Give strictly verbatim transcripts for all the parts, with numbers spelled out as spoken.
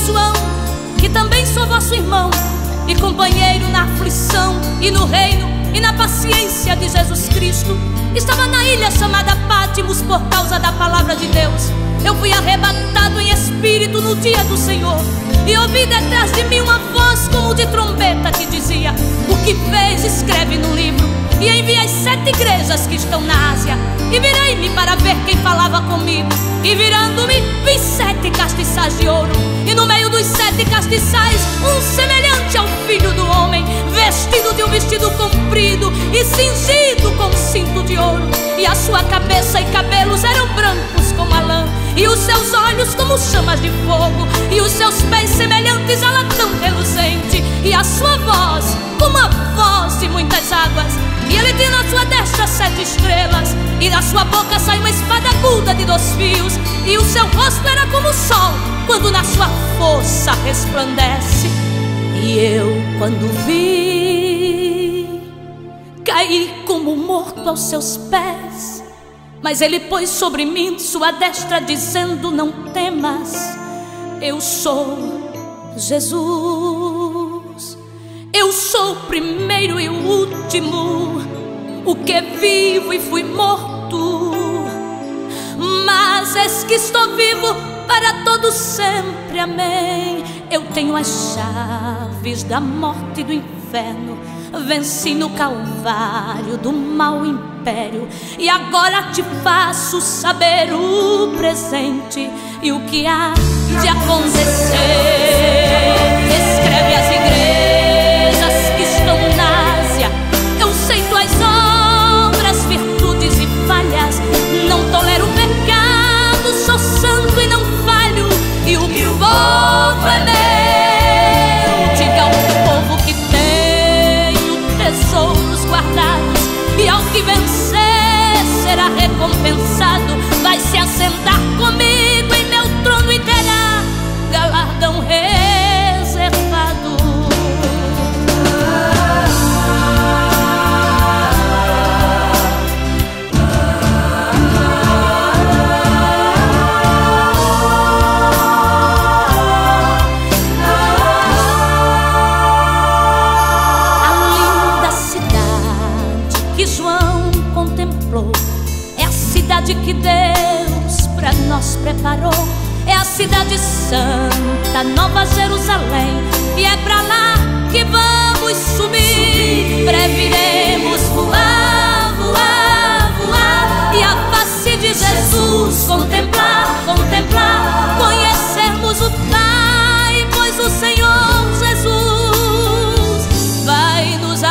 João, que também sou vosso irmão e companheiro na aflição e no reino e na paciência de Jesus Cristo. Estava na ilha chamada Pátimos por causa da palavra de Deus. Eu fui arrebatado em espírito no dia do Senhor, e ouvi detrás de mim uma voz como de trombeta que dizia: o que fez escreve no livro e envia as sete igrejas que estão na Ásia. E virei-me para ver quem falava comigo, e virando-me vi sete castiçais de ouro, e no meio dos sete castiçais um semelhante ao Filho do Homem, vestido de um vestido comprido e cingido com cinto de ouro. E a sua cabeça e cabelos eram brancos como a lã, e os seus olhos como chamas de fogo, e os seus pés semelhantes a latão reluzente, e a sua voz como a voz de muitas águas. E ele tem na sua destra sete estrelas, e da sua boca sai uma espada aguda de dois fios, e o seu rosto era como o sol quando na sua força resplandece. E eu, quando vi, caí como morto aos seus pés. Mas ele pôs sobre mim sua destra, dizendo: não temas, eu sou Jesus. Eu sou o primeiro e o último, o que vivo e fui morto, mas eis que estou vivo para todo sempre, amém. Eu tenho as chaves da morte e do inferno, venci no Calvário do mau império, e agora te faço saber o presente e o que há de acontecer. Escreve às igrejas que estão na Ásia: eu sei tuas obras, virtudes e falhas, não tolero o pecado, sou santo e não falho, e o povo é meu. Diga ao povo que tenho tesouros guardados, e ao que vencer será recompensado. Vai se assentar comigo em meu trono e terá galardão reservado. A linda cidade que João contemplou é a cidade que Deus pra nós preparou. É a cidade santa, Nova Jerusalém, e é pra lá que vamos subir. Breve iremos voar, voar, voar, e a face de Jesus contemplar, contemplar, conhecermos o Pai, pois o Senhor Jesus vai nos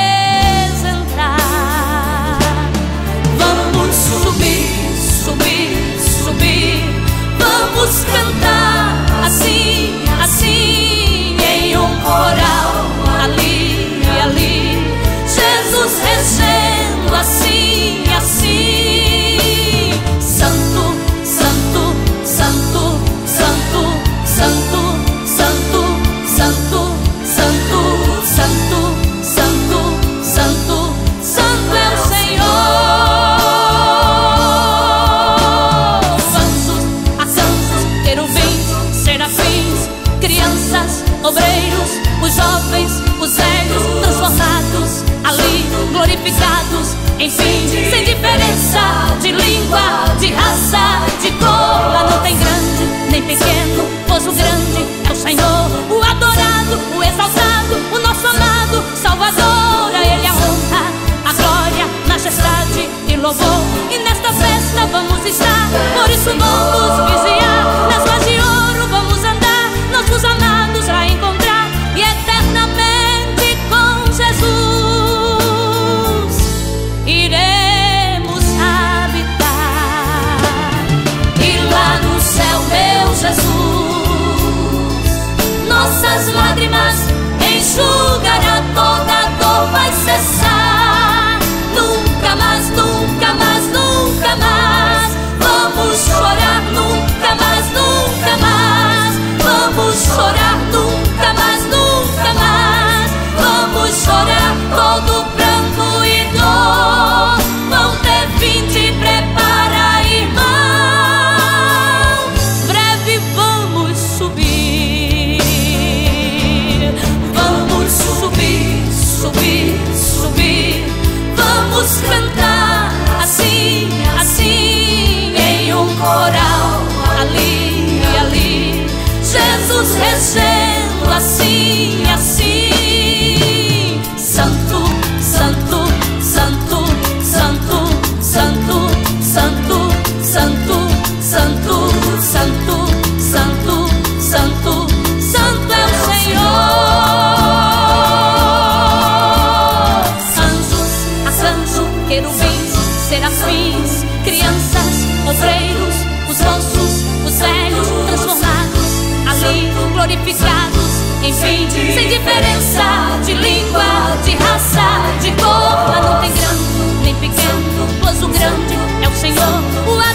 apresentar. Vamos subir, subir, subir, vamos cantar assim, assim, em um coral, ali, ali, Jesus regendo assim, assim. Santo, santo, santo, santo, santo, santo, santo, santo, santo, santo, santo, santo é o crianças, obreiros, os jovens, os velhos, transformados ali, glorificados, enfim, sem diferença de língua, de raça, de cor. Lá não tem grande nem pequeno, pois o grande é o Senhor, o adorado, o exaltado, o nosso amado Salvador. A Ele a honra, a glória, majestade e louvor. E nesta festa vamos estar, por isso vamos vigiar. Nas ruas de ouro vamos andar, nossos amados a encontrar, e eternamente com Jesus iremos habitar. E lá no céu, meu Jesus anjos regendo assim, assim. Santo, santo, santo, santo, santo, santo, santo, santo, santo, santo, santo, santo é o Senhor. Anjos, arcanjos, querubins, serafins, crianças, obreiros, os moços, os velhos, transformados, ali glorificados, enfim, sem diferença de língua, de raça, de cor. Lá não tem grande nem pequeno, pois o grande é o Senhor. O